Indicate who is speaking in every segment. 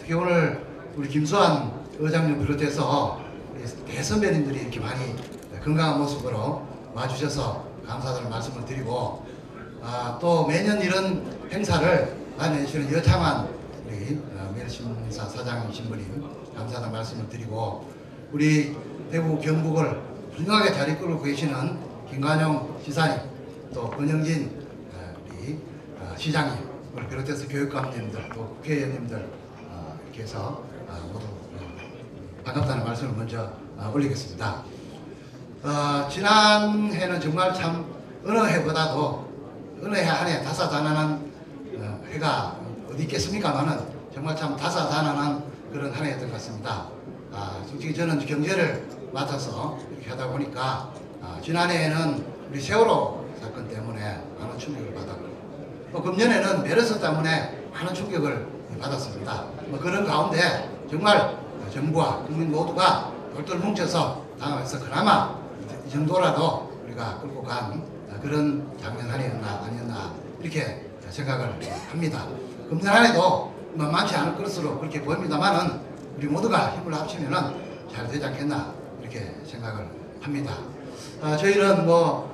Speaker 1: 특히 오늘 우리 김수환 의장님 비롯해서 우리 대선배님들이 이렇게 많이 건강한 모습으로 와주셔서 감사하다는 말씀을 드리고, 또 매년 이런 행사를 마련해주시는 여창환 우리 매일신문사 사장이신 분이 감사하다는 말씀을 드리고, 우리 대구 경북을 훌륭하게 잘 이끌고 계시는 김관용 지사님, 또 권영진 우리 시장님을 비롯해서 교육감님들, 또 국회의원님들 이렇게 해서 모두 반갑다는 말씀을 먼저 올리겠습니다. 지난해는 정말 참 어느 해보다도 어느 해 한 해 다사다난한 해가 어디 있겠습니까만은 정말 참 다사다난한 그런 한 해였던 것 같습니다. 솔직히 저는 경제를 맡아서 이렇게 하다 보니까 지난해에는 우리 세월호 사건 때문에 많은 충격을 받았고, 또 금년에는 메르스 때문에 많은 충격을 받았습니다. 그런 가운데 정말 정부와 국민 모두가 똘똘 뭉쳐서 당하면서 그나마 이 정도라도 우리가 끌고 간 그런 작년 한 해였나 아니었나 이렇게 생각을 합니다. 금년 한 해도 만만치 않을 것으로 그렇게 보입니다만은 우리 모두가 힘을 합치면은 잘 되지 않겠나 이렇게 생각을 합니다. 저희는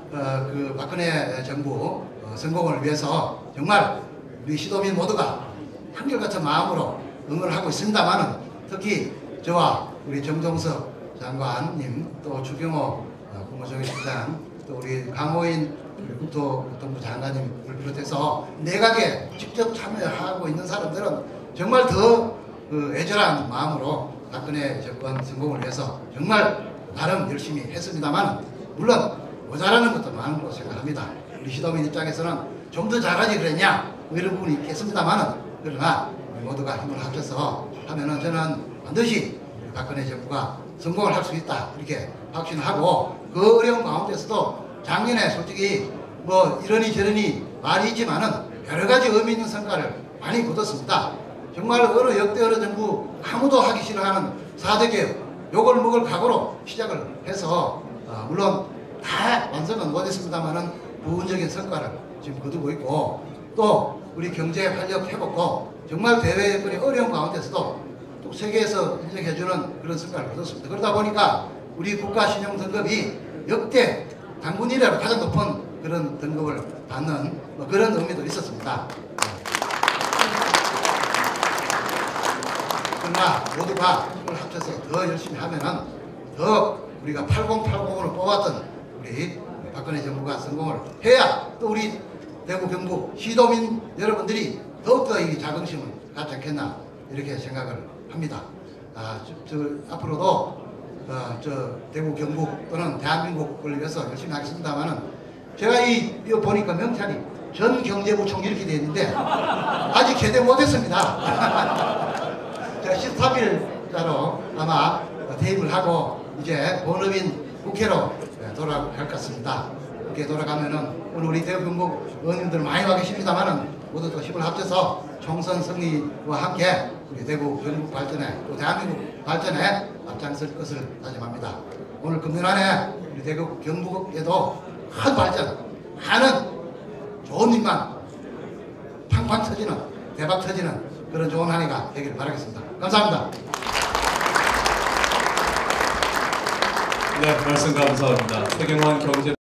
Speaker 1: 그 박근혜 정부 성공을 위해서 정말 우리 시도민 모두가 한결같은 마음으로 응원을 하고 있습니다만은, 특히 저와 우리 정종석 장관님, 또 추경호 국무총리실장, 또 우리 강호인 국토교통부 장관님을 비롯해서 내각에 직접 참여하고 있는 사람들은 정말 더 애절한 마음으로 박근혜 정권 성공을 위해서 정말 나름 열심히 했습니다만, 물론 모자라는 것도 많은 걸로 생각합니다. 우리 시도민 입장에서는 좀 더 잘하지 그랬냐 이런 부분이 있겠습니다만, 그러나 우리 모두가 힘을 합쳐서 하면은 저는 반드시 박근혜 정부가 성공을 할 수 있다 이렇게 확신하고, 그 어려운 가운데서도 작년에 솔직히 이러니 저러니 말이 있지만은 여러 가지 의미 있는 성과를 많이 거뒀습니다. 정말 역대 어느 정부 아무도 하기 싫어하는 4대 개혁, 욕을 먹을 각오로 시작을 해서 물론 다 완성은 못했습니다만은 부분적인 성과를 지금 거두고 있고, 또 우리 경제 활력 회복도 정말 대외 여건이 어려운 가운데서도 또 세계에서 인정해주는 그런 성과를 거뒀습니다. 그러다 보니까 우리 국가 신용 등급이 역대 당군 이래로 가장 높은 그런 등급을 받는 그런 의미도 있었습니다. 그러나 모두가 힘을 합쳐서 더 열심히 하면은 더 우리가 8080으로 뽑았던 우리 박근혜 정부가 성공을 해야 또 우리 대구 경북 시도민 여러분들이 더욱더 이 자긍심을 갖지 않겠나 이렇게 생각을 합니다. 앞으로도 대구 경북 또는 대한민국을 위해서 열심히 하겠습니다만은, 제가 이거 보니까 명찰이 전 경제부총 이렇게 되어 있는데 아직 제대 못했습니다. 제가 13일자로 아마 퇴임을 하고 이제 본업인 국회로 돌아갈 것 같습니다. 국회에 돌아가면은 오늘 우리 대구 경북 의원님들 많이 와 계십니다만은 모두 또 힘을 합쳐서 총선 승리와 함께 우리 대구 경북 발전에, 또 대한민국 발전에 앞장설 것을 다짐합니다. 오늘 금년 안에 우리 대구 경북에도 큰 발전, 많은 좋은 일만 팡팡 터지는, 대박 터지는 그런 좋은 한 해가 되기를 바라겠습니다. 감사합니다.
Speaker 2: 네, 말씀 감사합니다. 최경환 경제